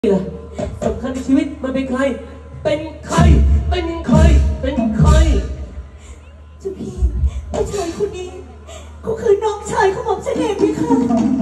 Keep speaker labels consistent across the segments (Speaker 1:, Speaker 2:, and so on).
Speaker 1: นี่แหละสำคัญในชีวิตมันเป็นใครเป็นใครเป็นใครเป็นใคร
Speaker 2: เจ้าพี่ผู้ชายคนนี้ก็คือน้องชายของหม่อมฉันเองพี่ค่ะ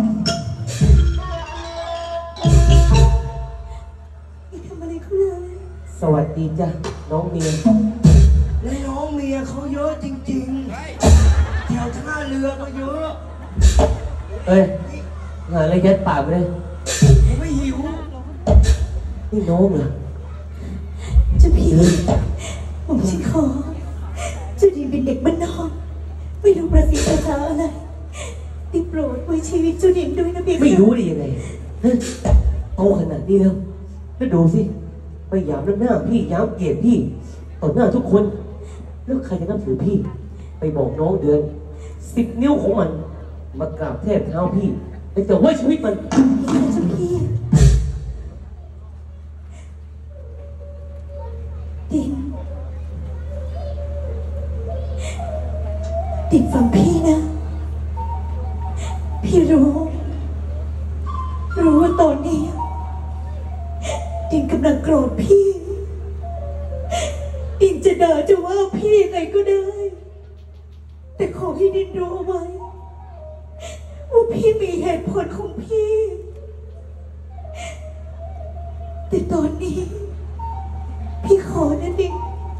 Speaker 2: นี่ทำอะไรเขาเลย
Speaker 1: สวัสดีจ้ะน้องเมีย
Speaker 3: และน้องเมียเขาเยอะจริงๆแถวท่าเรือก็เยอะ
Speaker 1: เอ้ยหาอะไรยัดปากไปเลย
Speaker 3: ผมไม่หิว
Speaker 1: นี่น้องเหรอ
Speaker 2: เจ้าพี่หม่อมฉันขอเจ้าดีเป็นเด็กบ้านนอกไม่รู้ประสิทธิ์ภาษาอะไรได้โปรดไว้ชีวิตเจ้าดินด้วยนะพี่ค่ะ
Speaker 1: ไม่รู้ได้ยังไงโตขนาดนี้แล้วดูสิไปหยามหน้าพี่ย้ำเกลียดพี่ต่อหน้าทุกคนแล้วใครจะนับถือพี่ไปบอกน้องเดือน10 นิ้วของมันมากราบแทบเท้าพี่ไปแต่ว่าชีวิตมัน
Speaker 2: เจ้าพี่ดินฟังพี่นะพี่รู้ว่าตอนนี้ดินกำลังโกรธพี่ดินจะด่าจะว่าพี่ไงก็ได้แต่ขอให้ดินรู้ไว้ว่าพี่มีเหตุผลของพี่แต่ตอนนี้พี่ขอนะดิน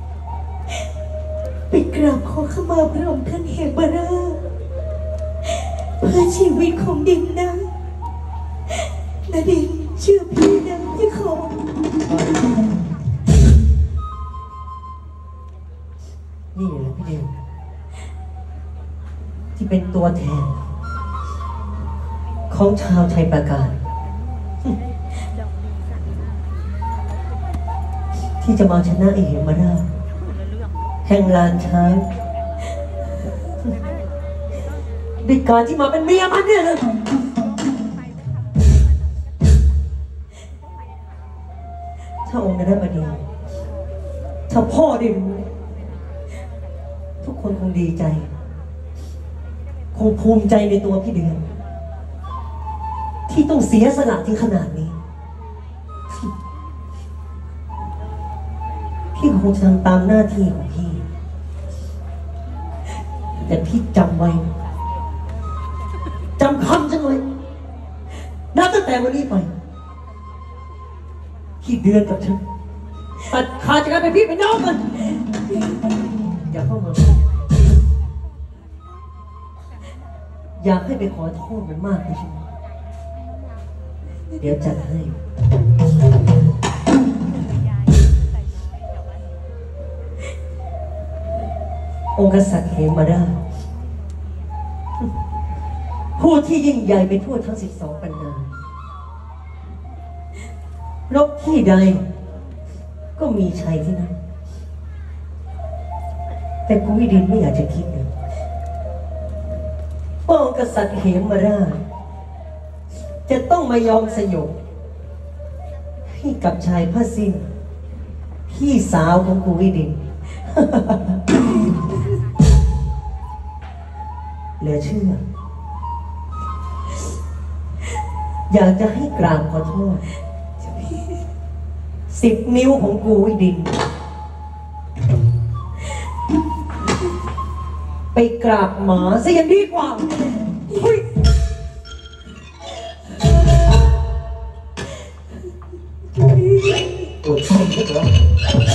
Speaker 2: ไปกราบขอขมาพระองค์ท่านเหมราชเพื่อชีวิตของดินนะดินเชื่อพี่นะพี่ขอ
Speaker 4: นี่แหละพี่เดียวที่เป็นตัวแทนของชาวชัยปราการที่จะมาชนะเหมราชแห่งลานช้างด้วยการที่มาเป็นเมียมันเนี่ยนะถ้าองค์ได้มาดีถ้าพ่อได้รู้ทุกคนคงดีใจคงภูมิใจในตัวพี่เดือนที่ต้องเสียสละถึงขนาดนี้พี่คงทำตามหน้าที่ของพี่แต่พี่จำไว้จำคำฉันไว้นับตั้งแต่วันนี้ไปพี่เดือนกับฉันตัดขาดจากกันเป็นพี่เป็นน้องกันอย่าเข้ามาอยากให้ไปขอโทษมันมากเลยใช่ไหมเดี๋ยวจัดให้องค์กษัตริย์เหมราชผู้ที่ยิ่งใหญ่ไปทั่วทั้ง12 ปันนารบที่ใดก็มีชัยที่นั่นแต่กูวิดินไม่อยากจะคิดเลยว่าองค์กษัตริย์เหมราชจะต้องมายอมสยบให้กับชายผ้าสิ้นพี่สาวของกูวิดินเหลือเชื่ออยากจะให้กราบขอโทษ10 นิ้วของกูวิดินไปกราบหมาซะยังดีกว่าเฮ้ย
Speaker 1: ปวดท้องเหรอ